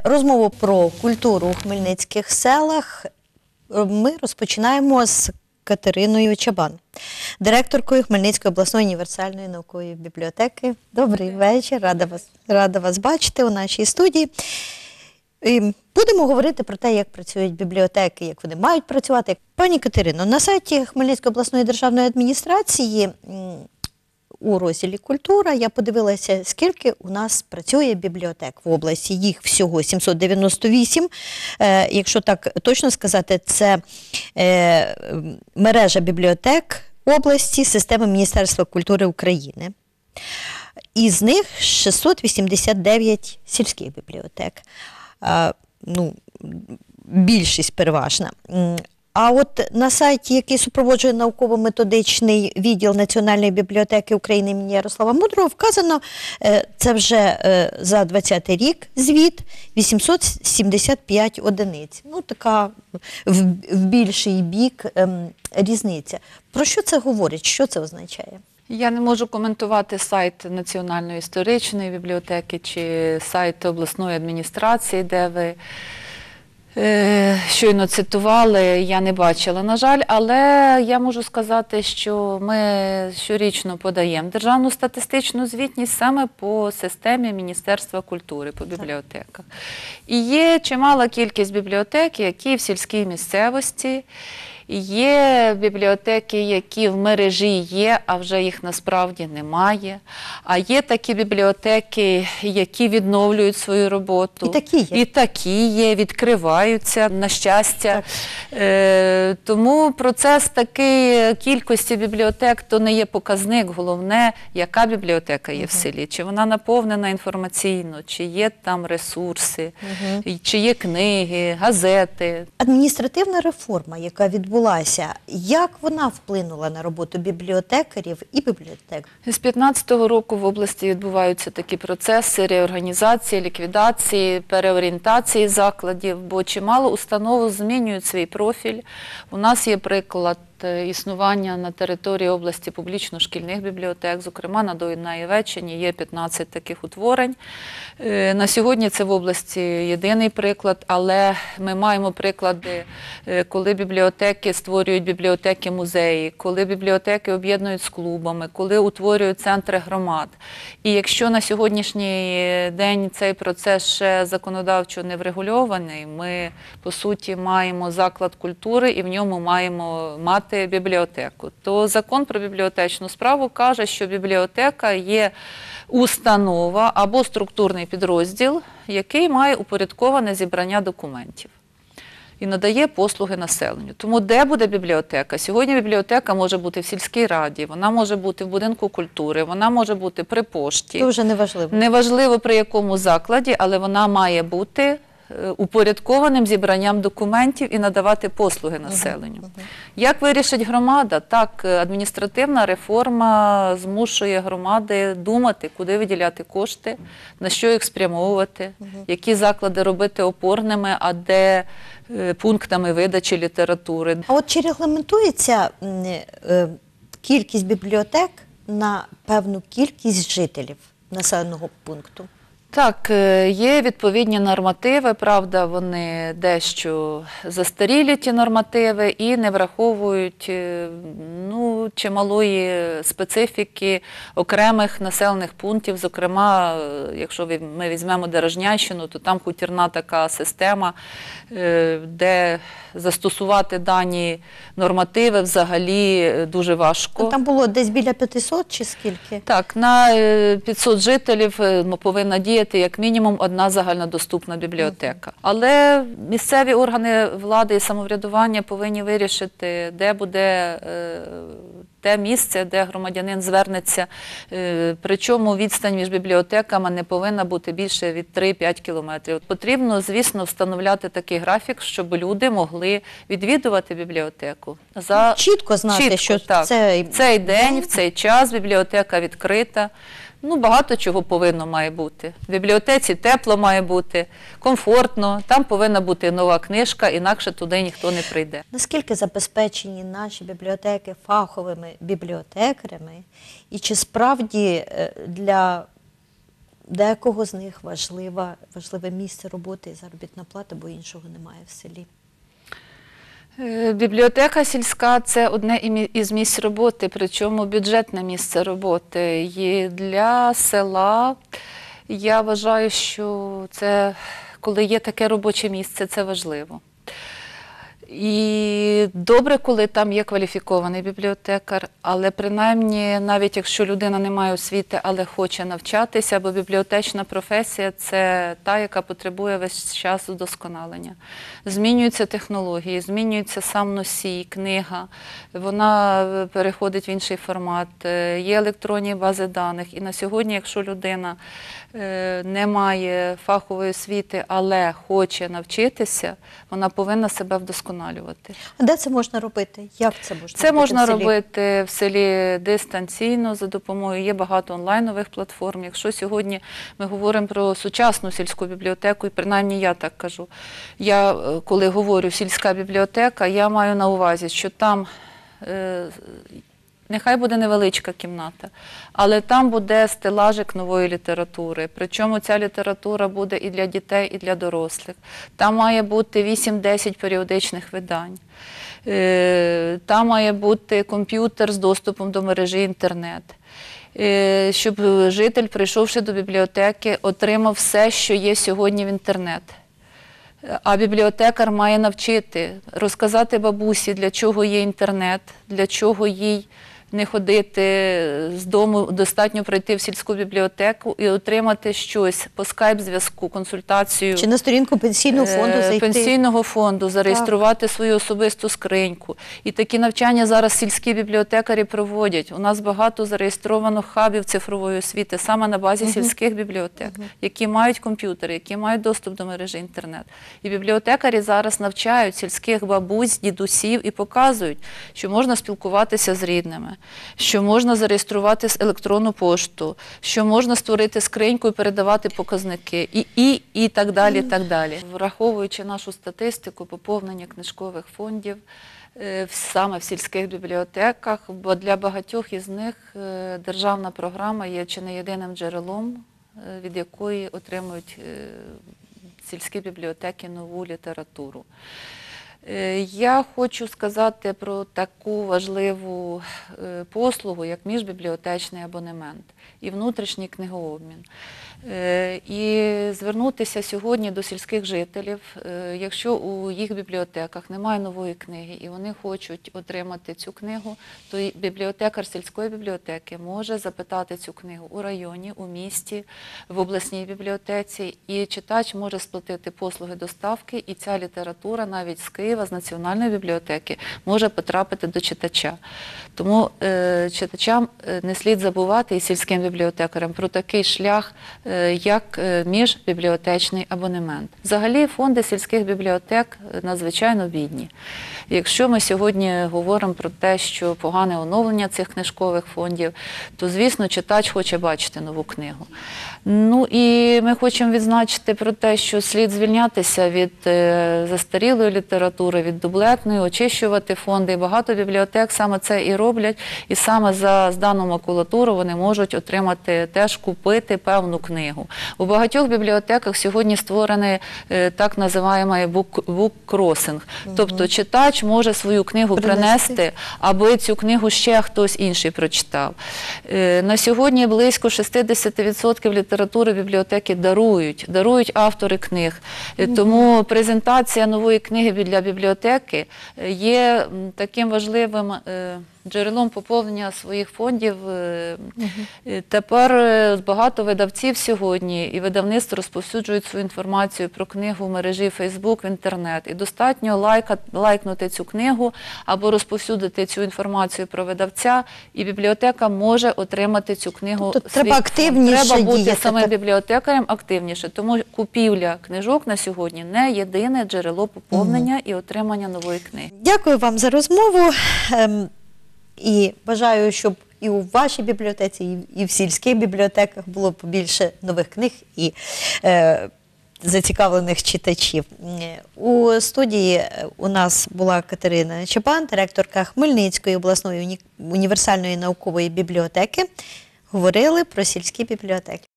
Розмову про культуру у хмельницьких селах ми розпочинаємо з Катериною Чабан, директоркою Хмельницької обласної універсальної наукової бібліотеки. Добрий вечір, рада вас бачити у нашій студії. І будемо говорити про те, як працюють бібліотеки, як вони мають працювати. Пані Катерино, на сайті Хмельницької обласної державної адміністрації у розділі «Культура» я подивилася, скільки у нас працює бібліотек в області. Їх всього 798. Якщо так точно сказати, це мережа бібліотек області, системи Міністерства культури України. Із них 689 сільських бібліотек. Більшість переважна. А от на сайті, який супроводжує науково-методичний відділ Національної бібліотеки України імені Ярослава Мудрого, вказано, це вже за 2020 рік звіт, 875 одиниць. Така в більший бік різниця. Про що це говорить? Що це означає? Я не можу коментувати сайт Національної історичної бібліотеки чи сайт обласної адміністрації, де ви щойно цитували, я не бачила, на жаль, але я можу сказати, що ми щорічно подаємо державну статистичну звітність саме по системі Міністерства культури, по бібліотеках. І є чимала кількість бібліотек, які в сільській місцевості. Є бібліотеки, які в мережі є, а вже їх насправді немає. А є такі бібліотеки, які відновлюють свою роботу. І такі є. І такі є, відкриваються, на щастя. Тому процес такої кількості бібліотек то не є показник. Головне, яка бібліотека є в селі. Чи вона наповнена інформаційно, чи є там ресурси, чи є книги, газети. Адміністративна реформа, яка відбулася, як вона вплинула на роботу бібліотекарів і бібліотек? З 2015 року в області відбуваються такі процеси реорганізації, ліквідації, переорієнтації закладів, бо чимало установ змінюють свій профіль. У нас є приклад існування на території області публічно-шкільних бібліотек, зокрема на Дунаєвеччині є 15 таких утворень. На сьогодні це в області єдиний приклад, але ми маємо приклади, коли бібліотеки створюють бібліотеки-музеї, коли бібліотеки об'єднують з клубами, коли утворюють центри громад. І якщо на сьогоднішній день цей процес ще законодавчо не врегульований, ми, по суті, маємо заклад культури і в ньому маємо мати бібліотеку, то закон про бібліотечну справу каже, що бібліотека є установа або структурний підрозділ, який має упорядковане зібрання документів і надає послуги населенню. Тому де буде бібліотека? Сьогодні бібліотека може бути в сільській раді, вона може бути в будинку культури, вона може бути при пошті. Це вже неважливо. Неважливо при якому закладі, але вона має бути упорядкованим зібранням документів і надавати послуги населенню. Як вирішить громада? Так, адміністративна реформа змушує громади думати, куди виділяти кошти, на що їх спрямовувати, які заклади робити опорними, а де пунктами видачі літератури. А от чи регламентується кількість бібліотек на певну кількість жителів населеного пункту? Так, є відповідні нормативи, правда, вони дещо застарілі, ті нормативи, і не враховують чималої специфіки окремих населених пунктів. Зокрема, якщо ми візьмемо Дорожнянщину, то там хутірна така система, де застосувати дані нормативи взагалі дуже важко. Там було десь біля 500 чи скільки? Так, на 500 жителів повинна діяти як мінімум одна загальнодоступна бібліотека. Але місцеві органи влади і самоврядування повинні вирішити, де буде те місце, де громадянин звернеться. Причому відстань між бібліотеками не повинна бути більше від 3-5 кілометрів. Потрібно, звісно, встановляти такий графік, щоб люди могли відвідувати бібліотеку. Чітко знати, що цей день, в цей час бібліотека відкрита. Багато чого має бути. В бібліотеці тепло має бути, комфортно, там повинна бути нова книжка, інакше туди ніхто не прийде. Наскільки забезпечені наші бібліотеки фаховими бібліотекарями? І чи справді для декого з них важливе місце роботи і заробітна плата, бо іншого немає в селі. Бібліотека сільська – це одне із місць роботи, причому бюджетне місце роботи. І для села я вважаю, що це, коли є таке робоче місце, це важливо. І добре, коли там є кваліфікований бібліотекар, але принаймні, навіть якщо людина не має освіти, але хоче навчатися, бо бібліотечна професія – це та, яка потребує весь час удосконалення. Змінюються технології, змінюється сам носій, книга, вона переходить в інший формат, є електронні бази даних. І на сьогодні, якщо людина не має фахової освіти, але хоче навчитися, вона повинна себе вдосконалювати. А де це можна робити? Як це можна робити? Це можна в селі? робити в селі дистанційно, за допомогою, є багато онлайнових платформ. Якщо сьогодні ми говоримо про сучасну сільську бібліотеку, і принаймні я так кажу, я коли говорю сільська бібліотека, я маю на увазі, що там нехай буде невеличка кімната, але там буде стелажик нової літератури. Причому ця література буде і для дітей, і для дорослих. Там має бути 8-10 періодичних видань. Там має бути комп'ютер з доступом до мережі інтернет. Щоб житель, прийшовши до бібліотеки, отримав все, що є сьогодні в інтернет. А бібліотекар має навчити, розказати бабусі, для чого є інтернет, для чого їй не ходити з дому, достатньо прийти в сільську бібліотеку і отримати щось по скайп-зв'язку, консультацію. Чи на сторінку пенсійного фонду зайти? Пенсійного фонду, зареєструвати свою особисту скриньку. І такі навчання зараз сільські бібліотекарі проводять. У нас багато зареєстровано хабів цифрової освіти саме на базі сільських бібліотек, які мають комп'ютери, які мають доступ до мережі інтернет. І бібліотекарі зараз навчають сільських бабусь, дідусів і показують, що можна спілкуватися з рідними, що можна зареєструвати електронну пошту, що можна створити скриньку і передавати показники, і так далі, так далі. Враховуючи нашу статистику поповнення книжкових фондів саме в сільських бібліотеках, бо для багатьох із них державна програма є чи не єдиним джерелом, від якої отримують сільські бібліотеки нову літературу. Я хочу сказати про таку важливу послугу, як міжбібліотечний абонемент і внутрішній книгообмін. І звернутися сьогодні до сільських жителів, якщо у їх бібліотеках немає нової книги і вони хочуть отримати цю книгу, то бібліотекар сільської бібліотеки може запитати цю книгу у районі, у місті, в обласній бібліотеці, і читач може сплатити послуги доставки, і ця література навіть з Києва, з Національної бібліотеки, може потрапити до читача. Тому читачам не слід забувати, і сільським бібліотекарям, про такий шлях, як міжбібліотечний абонемент. Взагалі фонди сільських бібліотек надзвичайно бідні. Якщо ми сьогодні говоримо про те, що погане оновлення цих книжкових фондів, то, звісно, читач хоче бачити нову книгу. Ну і ми хочемо відзначити про те, що слід звільнятися від застарілої літератури, від дублетної, очищувати фонди. І багато бібліотек саме це і роблять, і саме за здану макулатуру вони можуть отримати, теж купити певну книгу. У багатьох бібліотеках сьогодні створений так називаємий буккросинг. Тобто читач може свою книгу принести, аби цю книгу ще хтось інший прочитав. На сьогодні близько 60% літератури бібліотеки дарують автори книг. Тому презентація нової книги для бібліотеки є таким важливим джерелом поповнення своїх фондів. Тепер багато видавців сьогодні і видавництв розповсюджують свою інформацію про книгу в мережі Facebook, в інтернет. І достатньо лайкнути цю книгу або розповсюдити цю інформацію про видавця, і бібліотека може отримати цю книгу. Тобто треба активніше Треба бути діяти, самим бібліотекарем активніше. Тому купівля книжок на сьогодні не єдине джерело поповнення і отримання нової книги. Дякую вам за розмову. І бажаю, щоб і у вашій бібліотеці, і в сільських бібліотеках було побільше нових книг і зацікавлених читачів. У студії у нас була Катерина Чабан, директорка Хмельницької обласної універсальної наукової бібліотеки. Говорили про сільські бібліотеки.